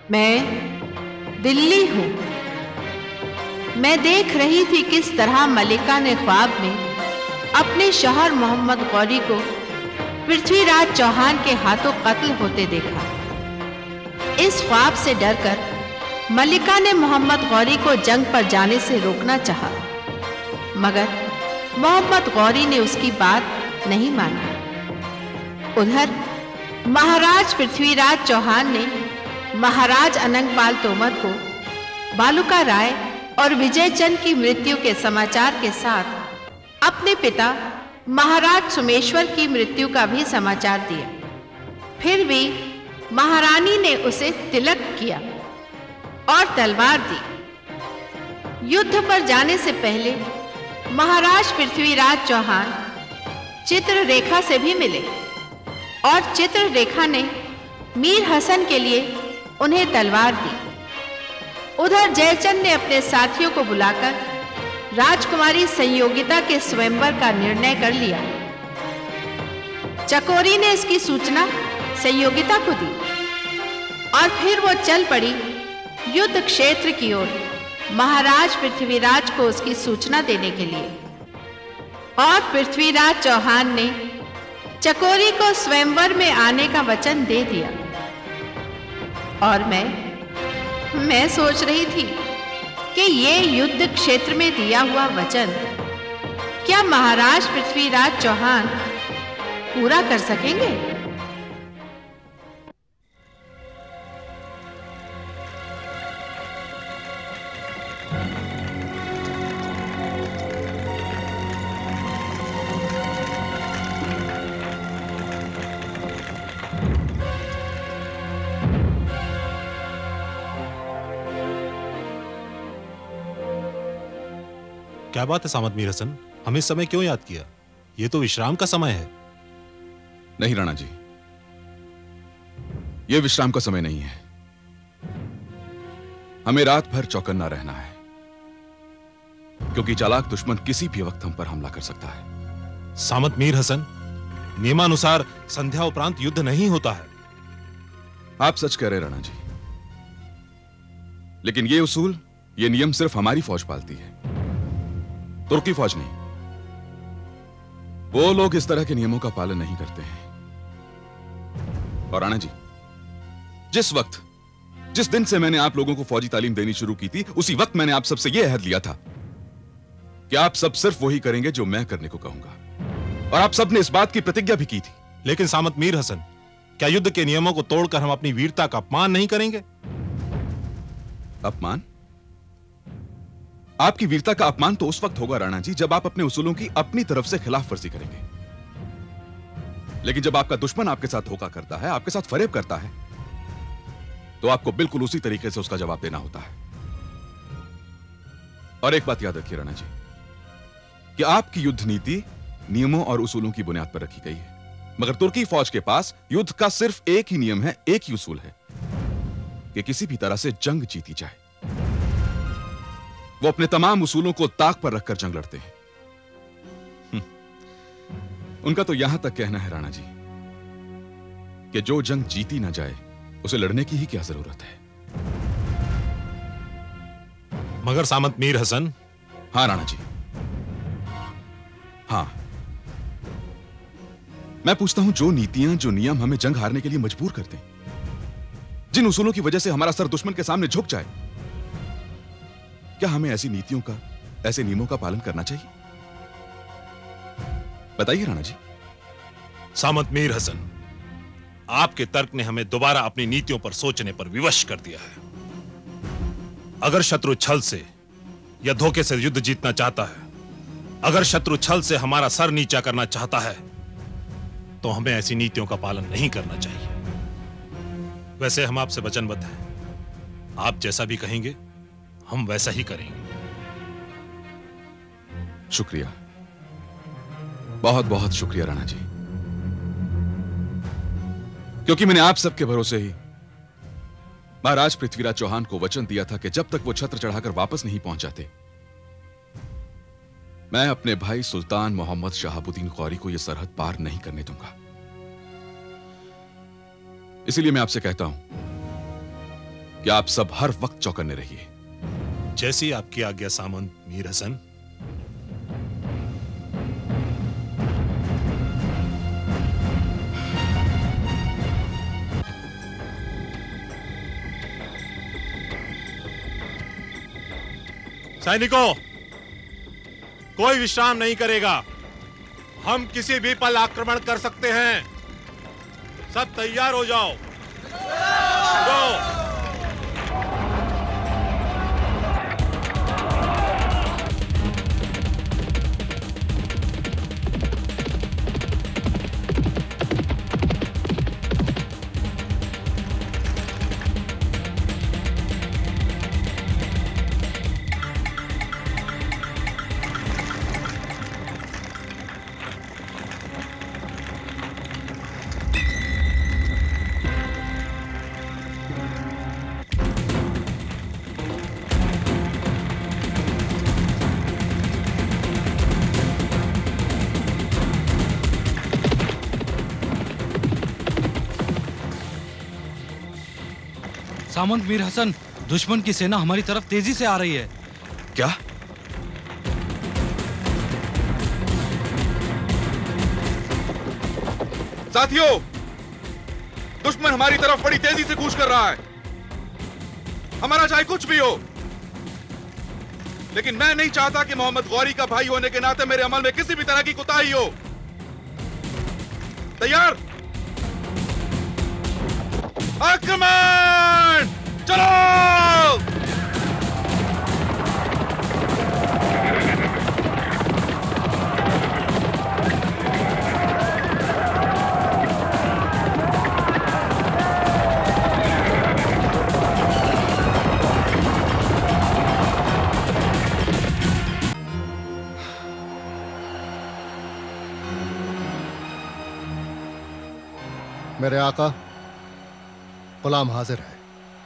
मैं दिल्ली हूँ। मैं देख रही थी किस तरह मलिका ने ख्वाब में अपने शौहर मोहम्मद गौरी को पृथ्वीराज चौहान के हाथों कत्ल होते देखा। इस ख्वाब से डरकर मलिका ने मोहम्मद गौरी को जंग पर जाने से रोकना चाहा, मगर मोहम्मद गौरी ने उसकी बात नहीं मानी। उधर महाराज पृथ्वीराज चौहान ने महाराज अनंगपाल तोमर को बालुका राय और विजयचंद की मृत्यु के समाचार के साथ अपने पिता महाराज सुमेश्वर की मृत्यु का भी समाचार दिया। फिर भी महारानी ने उसे तिलक किया और तलवार दी। युद्ध पर जाने से पहले महाराज पृथ्वीराज चौहान चित्ररेखा से भी मिले और चित्ररेखा ने मीर हसन के लिए उन्हें तलवार दी। उधर जयचंद ने अपने साथियों को बुलाकर राजकुमारी संयोगिता के स्वयंवर का निर्णय कर लिया। चकोरी ने इसकी सूचना संयोगिता को दी और फिर वो चल पड़ी युद्ध क्षेत्र की ओर महाराज पृथ्वीराज को उसकी सूचना देने के लिए। और पृथ्वीराज चौहान ने चकोरी को स्वयंवर में आने का वचन दे दिया। और मैं सोच रही थी कि ये युद्ध क्षेत्र में दिया हुआ वचन क्या महाराज पृथ्वीराज चौहान पूरा कर सकेंगे? क्या बात है सामंत मीर हसन, हमें इस समय क्यों याद किया? ये तो विश्राम का समय है। नहीं राणा जी, यह विश्राम का समय नहीं है। हमें रात भर चौकन्ना रहना है, क्योंकि चालाक दुश्मन किसी भी वक्त हम पर हमला कर सकता है। सामंत मीर हसन, नियमानुसार संध्या उपरांत युद्ध नहीं होता है। आप सच कह रहे राणा जी, लेकिन ये उसूल, ये नियम सिर्फ हमारी फौज पालती है, तुर्की फौज नहीं। वो लोग इस तरह के नियमों का पालन नहीं करते हैं। और राणा जी, जिस दिन से मैंने आप लोगों को फौजी तालीम देनी शुरू की थी, उसी वक्त मैंने आप सबसे यह अहद लिया था कि आप सब सिर्फ वही करेंगे जो मैं करने को कहूंगा, और आप सब ने इस बात की प्रतिज्ञा भी की थी। लेकिन सामंत मीर हसन, क्या युद्ध के नियमों को तोड़कर हम अपनी वीरता का अपमान नहीं करेंगे? अपमान? आपकी वीरता का अपमान तो उस वक्त होगा राणा जी, जब आप अपने उसूलों की अपनी तरफ से खिलाफ वर्जी करेंगे। लेकिन जब आपका दुश्मन आपके साथ धोखा करता है, आपके साथ फरेब करता है, तो आपको बिल्कुल उसी तरीके से उसका जवाब देना होता है। और एक बात याद रखिए राणा जी, कि आपकी युद्ध नीति नियमों और उसूलों की बुनियाद पर रखी गई है, मगर तुर्की फौज के पास युद्ध का सिर्फ एक ही नियम है, एक ही उसूल है कि किसी भी तरह से जंग जीती जाए। वो अपने तमाम उसूलों को ताक पर रखकर जंग लड़ते हैं। उनका तो यहां तक कहना है राणा जी कि जो जंग जीती ना जाए, उसे लड़ने की ही क्या जरूरत है। मगर सामंत मीर हसन। हां राणा जी, हां, मैं पूछता हूं, जो नीतियां, जो नियम हमें जंग हारने के लिए मजबूर करते हैं, जिन उसूलों की वजह से हमारा सर दुश्मन के सामने झुक जाए, क्या हमें ऐसी नीतियों का, ऐसे नियमों का पालन करना चाहिए? बताइए राणा जी। सामंत मीर हसन, आपके तर्क ने हमें दोबारा अपनी नीतियों पर सोचने पर विवश कर दिया है। अगर शत्रु छल से या धोखे से युद्ध जीतना चाहता है, अगर शत्रु छल से हमारा सर नीचा करना चाहता है, तो हमें ऐसी नीतियों का पालन नहीं करना चाहिए। वैसे हम आपसे वचनबद्ध हैं, आप जैसा भी कहेंगे हम वैसा ही करेंगे। शुक्रिया, बहुत बहुत शुक्रिया राणा जी, क्योंकि मैंने आप सबके भरोसे ही महाराज पृथ्वीराज चौहान को वचन दिया था कि जब तक वो छत्र चढ़ाकर वापस नहीं पहुंच जाते, मैं अपने भाई सुल्तान मोहम्मद शहाबुद्दीन गौरी को यह सरहद पार नहीं करने दूंगा। इसीलिए मैं आपसे कहता हूं कि आप सब हर वक्त चौकन्ने रहिए। जैसी आपकी आज्ञा सामंत मीर हसन। सैनिकों, कोई विश्राम नहीं करेगा। हम किसी भी पल आक्रमण कर सकते हैं। सब तैयार हो जाओ। go! सामंत मीर हसन, दुश्मन की सेना हमारी तरफ तेजी से आ रही है। क्या? साथियों, दुश्मन हमारी तरफ बड़ी तेजी से कूच कर रहा है। हमारा चाहे कुछ भी हो, लेकिन मैं नहीं चाहता कि मोहम्मद गौरी का भाई होने के नाते मेरे अमल में किसी भी तरह की कोताही हो। तैयार? आक्रमण! चलो! मेरे आका, गुलाम हाजिर है।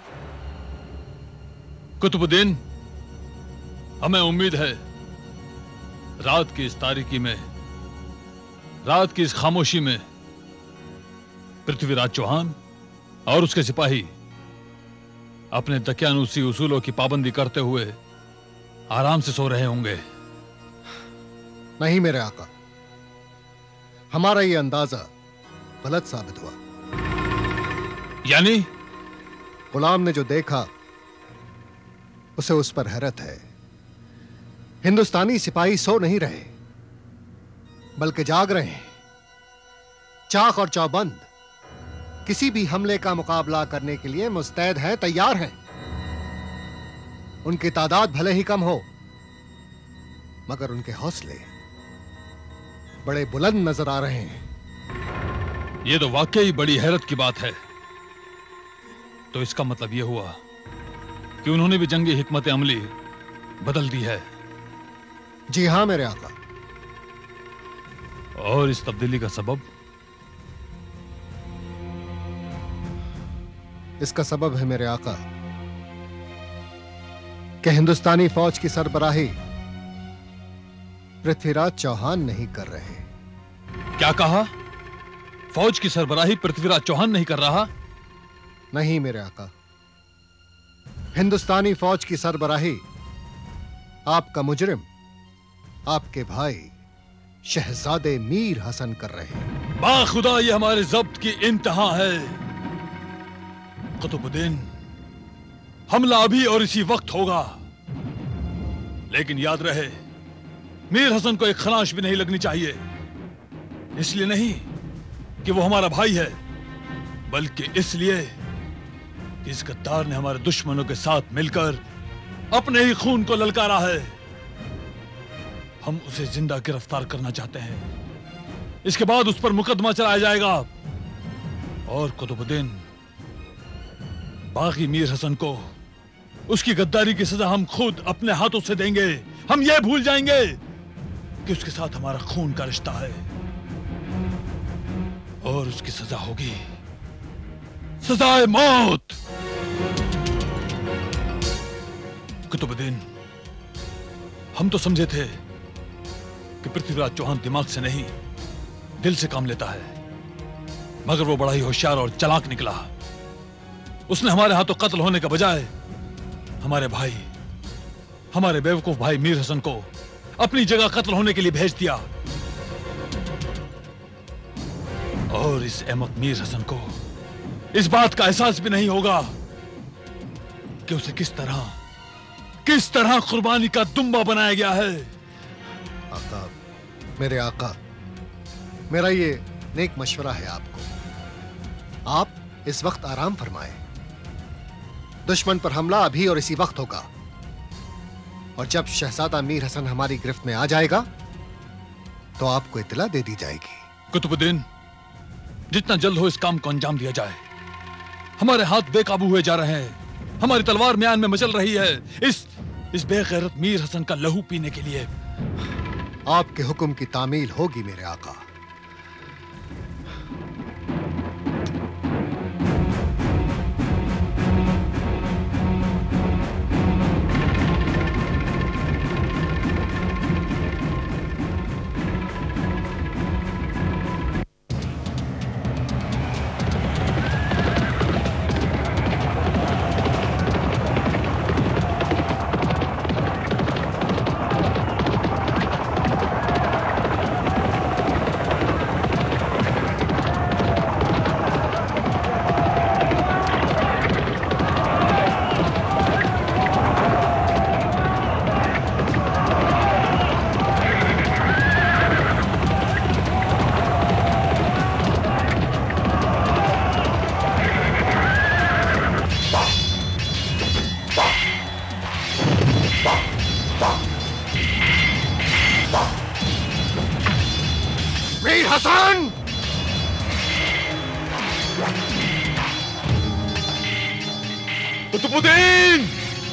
कुतुबुद्दीन, हमें उम्मीद है रात की इस तारीकी में, रात की इस खामोशी में पृथ्वीराज चौहान और उसके सिपाही अपने दकियानूसी उसूलों की पाबंदी करते हुए आराम से सो रहे होंगे। नहीं मेरे आका, हमारा ये अंदाजा गलत साबित हुआ। यानी? गुलाम ने जो देखा उसे उस पर हैरत है। हिंदुस्तानी सिपाही सो नहीं रहे, बल्कि जाग रहे हैं। चाक और चौबंद किसी भी हमले का मुकाबला करने के लिए मुस्तैद हैं, तैयार हैं। उनकी तादाद भले ही कम हो, मगर उनके हौसले बड़े बुलंद नजर आ रहे हैं। यह तो वाकई बड़ी हैरत की बात है। तो इसका मतलब यह हुआ कि उन्होंने भी जंगी हिकमत अमली बदल दी है। जी हां मेरे आका। और इस तब्दीली का सबब? इसका सबब है मेरे आका कि हिंदुस्तानी फौज की सरबराही पृथ्वीराज चौहान नहीं कर रहे। क्या कहा? फौज की सरबराही पृथ्वीराज चौहान नहीं कर रहा? नहीं मेरे आका, हिंदुस्तानी फौज की सरबराही आपका मुजरिम, आपके भाई शहजादे मीर हसन कर रहे हैं। बाखुदा ये हमारे जब्त की इंतहा है। कुतुबुद्दीन, हमला अभी और इसी वक्त होगा, लेकिन याद रहे मीर हसन को एक खलाश भी नहीं लगनी चाहिए। इसलिए नहीं कि वो हमारा भाई है, बल्कि इसलिए कि इस गद्दार ने हमारे दुश्मनों के साथ मिलकर अपने ही खून को ललकारा है। हम उसे जिंदा गिरफ्तार करना चाहते हैं। इसके बाद उस पर मुकदमा चलाया जाएगा और कुतुबुद्दीन, बागी मीर हसन को उसकी गद्दारी की सजा हम खुद अपने हाथों से देंगे। हम ये भूल जाएंगे कि उसके साथ हमारा खून का रिश्ता है और उसकी सजा होगी सजाए मौत। कुतुबुद्दीन, हम तो समझे थे कि पृथ्वीराज चौहान दिमाग से नहीं दिल से काम लेता है, मगर वो बड़ा ही होशियार और चालाक निकला। उसने हमारे हाथों कत्ल होने के बजाय हमारे भाई, हमारे बेवकूफ भाई मीर हसन को अपनी जगह कत्ल होने के लिए भेज दिया। और इस अहमक मीर हसन को इस बात का एहसास भी नहीं होगा कि उसे किस तरह कुर्बानी का दुम्बा बनाया गया है। आका, मेरे आका, मेरा ये नेक मशवरा है आपको, आप इस वक्त आराम फरमाएं। दुश्मन पर हमला अभी और इसी वक्त होगा, और जब शहजादा मीर हसन हमारी गिरफ्त में आ जाएगा तो आपको इत्तला दे दी जाएगी। कुतुबुद्दीन, जितना जल्द हो इस काम को अंजाम दिया जाए। हमारे हाथ बेकाबू हुए जा रहे हैं, हमारी तलवार म्यान में मचल रही है इस बेगैरत मीर हसन का लहू पीने के लिए। आपके हुक्म की तामील होगी मेरे आका। मीर हसन! कुतुबुद्दीन!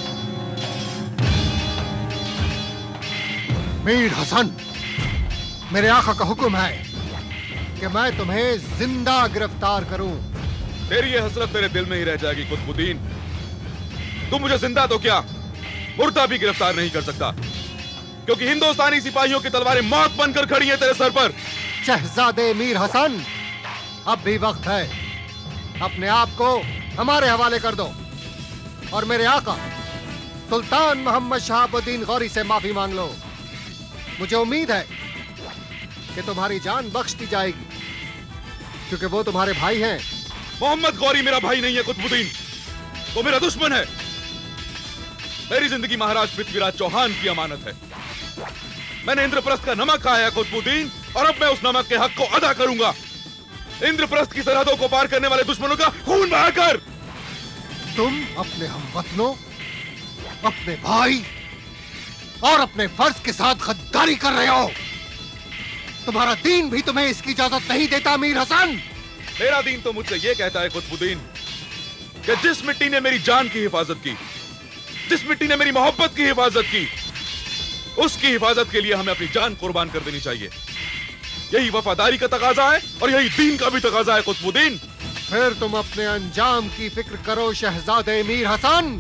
मीर हसन, मेरे आका का हुक्म है कि मैं तुम्हें जिंदा गिरफ्तार करूं। तेरी ये हसरत तेरे दिल में ही रह जाएगी कुतुबुद्दीन। तुम मुझे जिंदा तो क्या, मुर्दा भी गिरफ्तार नहीं कर सकता, क्योंकि हिंदुस्तानी सिपाहियों की तलवारें मौत बनकर खड़ी हैं तेरे सर पर। शहजादे मीर हसन, अब भी वक्त है, अपने आप को हमारे हवाले कर दो और मेरे आका सुल्तान मोहम्मद शहाबुद्दीन गौरी से माफी मांग लो। मुझे उम्मीद है कि तुम्हारी जान बख्श दी जाएगी, क्योंकि वो तुम्हारे भाई हैं। मोहम्मद गौरी मेरा भाई नहीं है कुतुबुद्दीन, वो मेरा दुश्मन है। मेरी जिंदगी महाराज पृथ्वीराज चौहान की अमानत है। मैंने इंद्रप्रस्थ का नमक खाया है कुतुबुद्दीन, और अब मैं उस नमक के हक को अदा करूंगा, इंद्रप्रस्थ की सरहदों को पार करने वाले दुश्मनों का खून बहाकर। तुम अपने हमवतनों, अपने भाई और अपने फर्ज के साथ गद्दारी कर रहे हो। तुम्हारा दीन भी तुम्हें इसकी इजाजत नहीं देता मीर हसन। मेरा दीन तो मुझसे यह कहता है कुतुबुद्दीन कि जिस मिट्टी ने मेरी जान की हिफाजत की, जिस मिट्टी ने मेरी मोहब्बत की हिफाजत की, उसकी हिफाजत के लिए हमें अपनी जान कुर्बान कर देनी चाहिए। यही वफादारी का तकाजा है और यही दीन का भी तकाजा है कुतुबुद्दीन। फिर तुम अपने अंजाम की फिक्र करो शहजादे मीर हसन।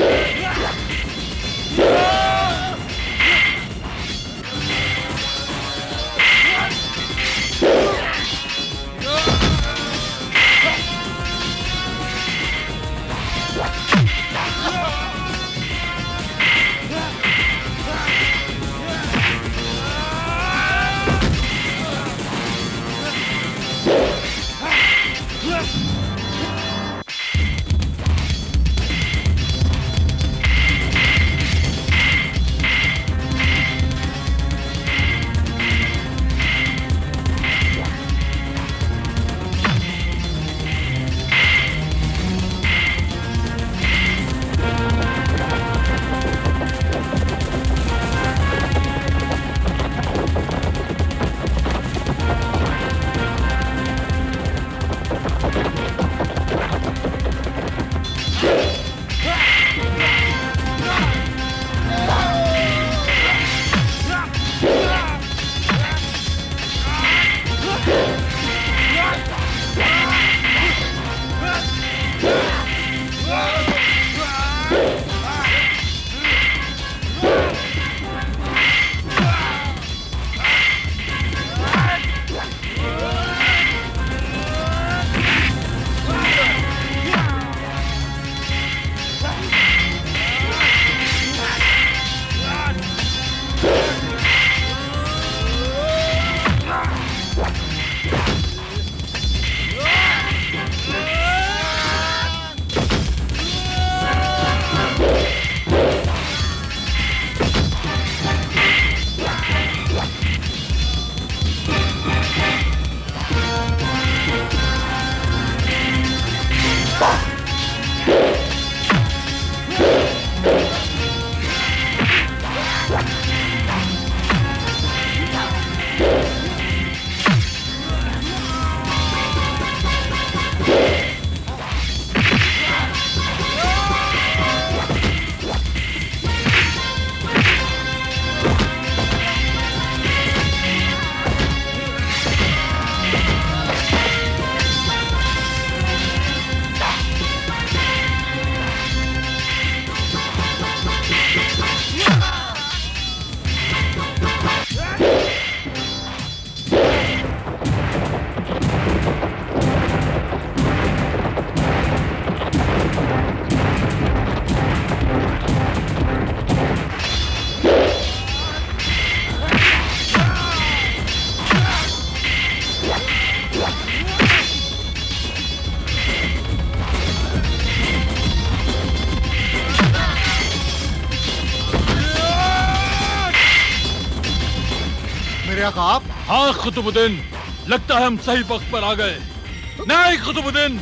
मेरे आका आप? हाँ कुतुबुद्दीन, लगता है हम सही वक्त पर आ गए। नहीं कुतुबुद्दीन,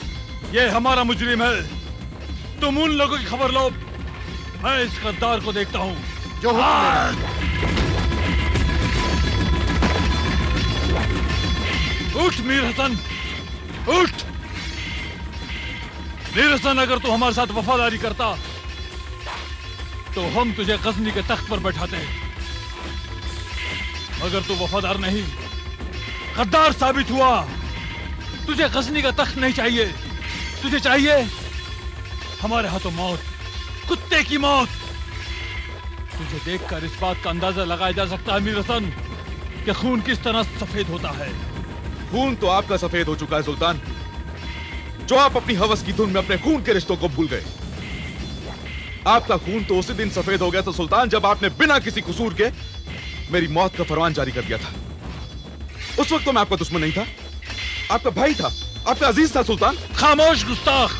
ये हमारा मुजरिम है। तुम उन लोगों की खबर लो, मैं इस गद्दार को देखता हूँ। जो उठ मीर हसन, उठ। मीर हसन, अगर तू हमारे साथ वफादारी करता तो हम तुझे गजनी के तख्त पर बैठाते हैं। अगर तू वफादार नहीं, गद्दार साबित हुआ, तुझे गजनी का तख्त नहीं चाहिए, तुझे चाहिए हमारे हाथों मौत, कुत्ते की मौत। तुझे देखकर इस बात का अंदाजा लगाया जा सकता है मीर हसन कि खून किस तरह सफेद होता है। खून तो आपका सफेद हो चुका है सुल्तान, जो आप अपनी हवस की धुन में अपने खून के रिश्तों को भूल गए। आपका खून तो उसी दिन सफेद हो गया था सुल्तान, जब आपने बिना किसी कसूर के मेरी मौत का फरमान जारी कर दिया था। उस वक्त तो मैं आपका दुश्मन नहीं था, आपका भाई था, आपका अजीज था सुल्तान। खामोश गुस्ताख,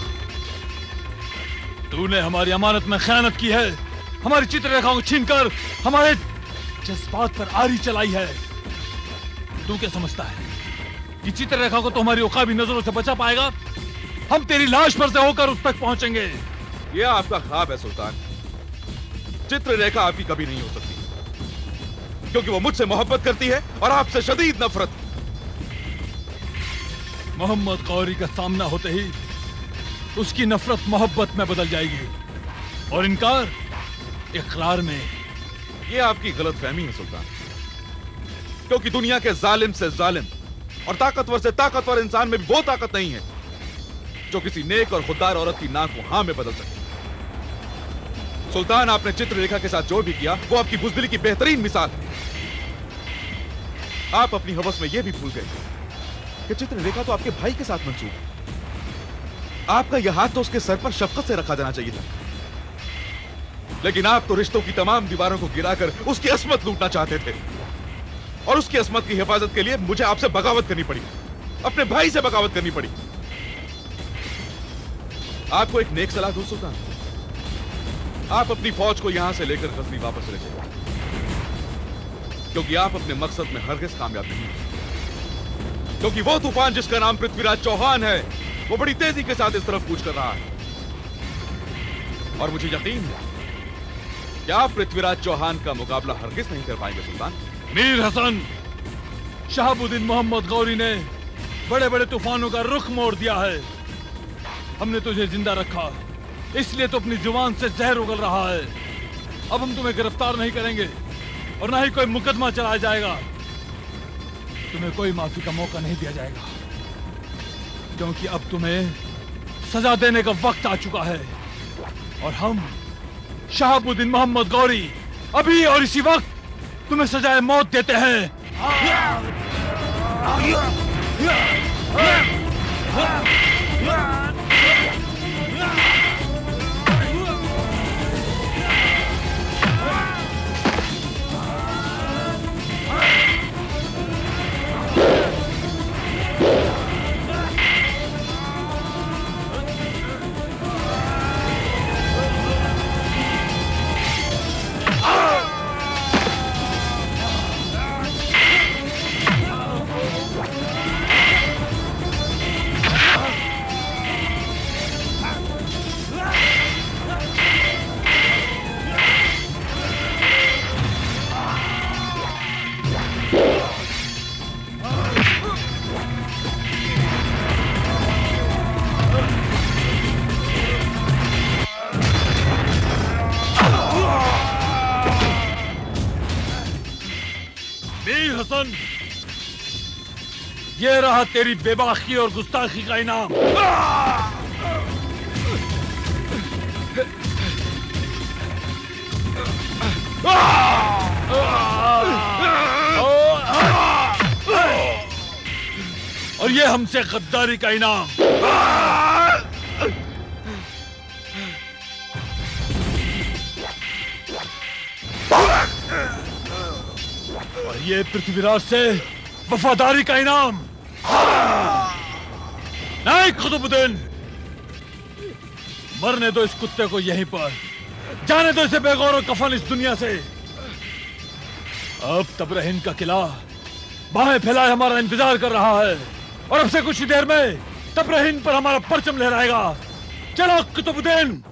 तूने हमारी अमानत में खयानत की है, हमारी चित्ररेखाओं को छीनकर हमारे जज्बात पर आरी चलाई है। तू क्या समझता है कि चित्ररेखा को तो हमारी उकाबी नजरों से बचा पाएगा? हम तेरी लाश पर से होकर उस तक पहुंचेंगे। यह आपका ख्वाब है सुल्तान। चित्ररेखा आपकी कभी नहीं हो सकती, क्योंकि वो मुझसे मोहब्बत करती है और आपसे शदीद नफरत। मोहम्मद गौरी का सामना होते ही उसकी नफरत मोहब्बत में बदल जाएगी और इनकार इकरार में। यह आपकी गलतफहमी है सुल्तान, क्योंकि दुनिया के जालिम से जालिम और ताकतवर से ताकतवर इंसान में भी वो ताकत नहीं है जो किसी नेक और खुददार औरत की नाक को हां में बदल सके। सुल्तान, आपने चित्रलेखा के साथ जो भी किया वो आपकी बुज़दिली की बेहतरीन मिसाल है। आप अपनी हवस में यह भी भूल गए कि चित्रलेखा तो आपके भाई के साथ मंसूब है। आपका यह हाथ तो उसके सर पर शफकत से रखा जाना चाहिए था, लेकिन आप तो रिश्तों की तमाम दीवारों को गिराकर उसकी असमत लूटना चाहते थे, और उसकी असमत की हिफाजत के लिए मुझे आपसे बगावत करनी पड़ी, अपने भाई से बगावत करनी पड़ी। आपको एक नेक सलाह दूं सुल्तान, आप अपनी फौज को यहां से लेकर गजनी वापस ले जाइए, क्योंकि आप अपने मकसद में हरगिज़ कामयाब नहीं हैं। क्योंकि वो तूफान जिसका नाम पृथ्वीराज चौहान है वो बड़ी तेजी के साथ इस तरफ कूच कर रहा है, और मुझे यकीन है कि आप पृथ्वीराज चौहान का मुकाबला हरगिज़ नहीं कर पाएंगे सुल्तान। मीर हसन, शहाबुद्दीन मोहम्मद गौरी ने बड़े बड़े तूफानों का रुख मोड़ दिया है। हमने तुझे जिंदा रखा, इसलिए तो अपनी जुबान से जहर उगल रहा है। अब हम तुम्हें गिरफ्तार नहीं करेंगे और ना ही कोई मुकदमा चलाया जाएगा। तुम्हें कोई माफी का मौका नहीं दिया जाएगा, क्योंकि अब तुम्हें सजा देने का वक्त आ चुका है, और हम शहाबुद्दीन मोहम्मद गौरी अभी और इसी वक्त तुम्हें सजाए मौत देते हैं। ये रहा तेरी बेबाकी और गुस्ताखी का इनाम। और ये हमसे गद्दारी का इनाम। और ये पृथ्वीराज से वफादारी का इनाम। नहीं कुतुबुद्दीन, मरने दो इस कुत्ते को यहीं पर, जाने दो इसे बेगौर और कफन इस दुनिया से। अब तबरहिन का किला बाहें फैलाए हमारा इंतजार कर रहा है, और अब से कुछ ही देर में तबरहिन पर हमारा परचम लहराएगा। चलो कुतुबुद्दीन।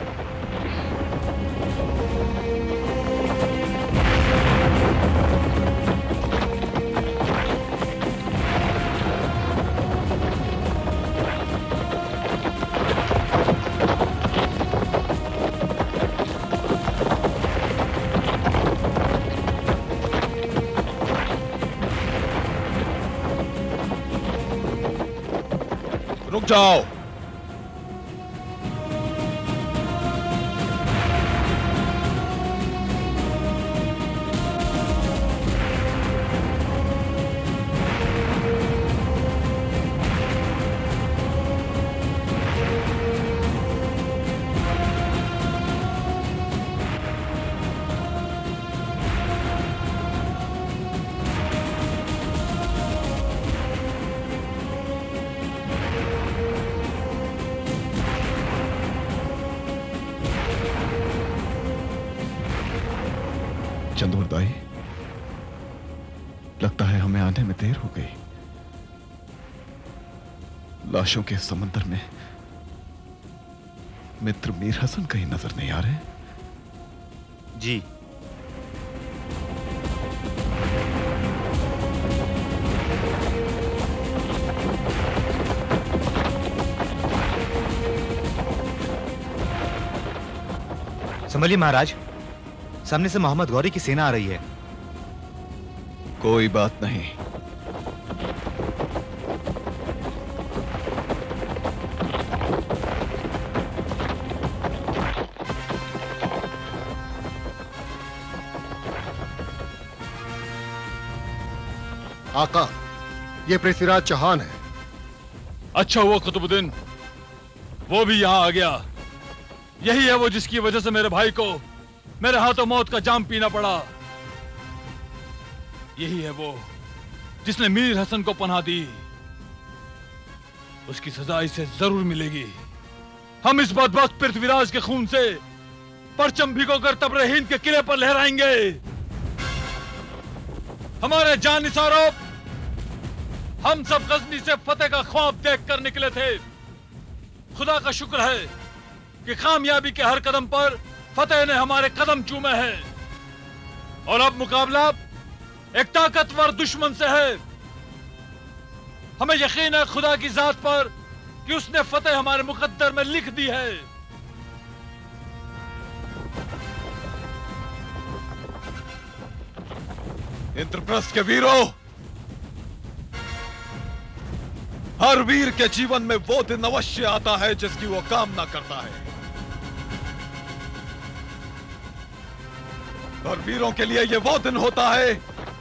रुक जाओ। चंदूरदाई, लगता है हमें आने में देर हो गई। लाशों के समंदर में मित्र मीर हसन कहीं नजर नहीं आ रहे। जी संभलिए महाराज, सामने से मोहम्मद गौरी की सेना आ रही है। कोई बात नहीं, आका, ये पृथ्वीराज चौहान है। अच्छा हुआ कुतुबुद्दीन वो भी यहां आ गया। यही है वो जिसकी वजह से मेरे भाई को मेरे हाथों मौत का जाम पीना पड़ा। यही है वो जिसने मीर हसन को पनाह दी। उसकी सजा इसे जरूर मिलेगी। हम इस बदबख्त पृथ्वीराज के खून से परचम भिगोकर तबरे हिंद के किले पर लहराएंगे। हमारे जानिसारों, हम सब गजनी से फतेह का ख्वाब देखकर निकले थे। खुदा का शुक्र है कि कामयाबी के हर कदम पर फतेह ने हमारे कदम चूमे हैं और अब मुकाबला एक ताकतवर दुश्मन से है। हमें यकीन है खुदा की जात पर कि उसने फतेह हमारे मुकद्दर में लिख दी है। इंद्रप्रस्थ के वीरों, हर वीर के जीवन में वो दिन अवश्य आता है जिसकी वो कामना करता है, और वीरों के लिए ये वो दिन होता है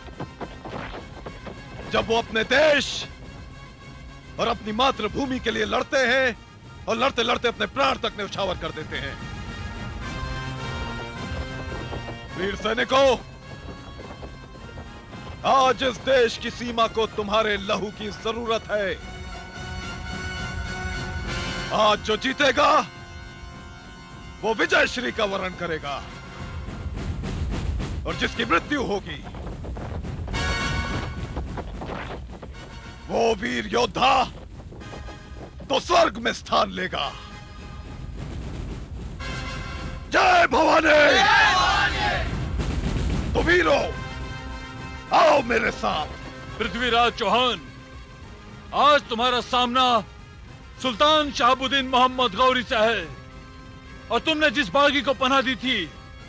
जब वो अपने देश और अपनी मातृभूमि के लिए लड़ते हैं और लड़ते लड़ते अपने प्राण तक न्यौछावर कर देते हैं। वीर सैनिकों, आज इस देश की सीमा को तुम्हारे लहू की जरूरत है। आज जो जीतेगा वो विजय श्री का वर्ण करेगा और जिसकी मृत्यु होगी वो वीर योद्धा तो स्वर्ग में स्थान लेगा। जय भवानी! तो वीरों, आओ मेरे साथ। पृथ्वीराज चौहान, आज तुम्हारा सामना सुल्तान शहाबुद्दीन मोहम्मद गौरी से है और तुमने जिस बागी को पनाह दी थी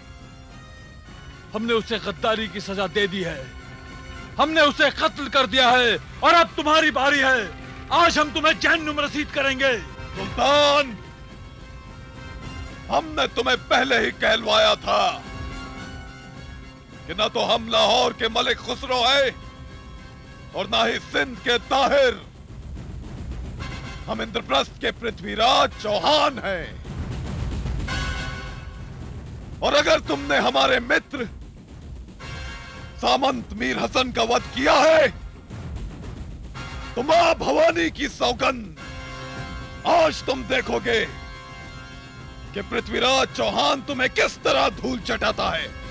हमने उसे गद्दारी की सजा दे दी है। हमने उसे कत्ल कर दिया है और अब तुम्हारी बारी है। आज हम तुम्हें जहन्नुम रसीद करेंगे। सुल्तान, हमने तुम्हें पहले ही कहलवाया था कि ना तो हम लाहौर के मलिक खुसरो है और ना ही सिंध के ताहिर। हम इंद्रप्रस्थ के पृथ्वीराज चौहान हैं। और अगर तुमने हमारे मित्र सामंत मीर हसन का वध किया है तो मां भवानी की सौगंध, आज तुम देखोगे कि पृथ्वीराज चौहान तुम्हें किस तरह धूल चटाता है।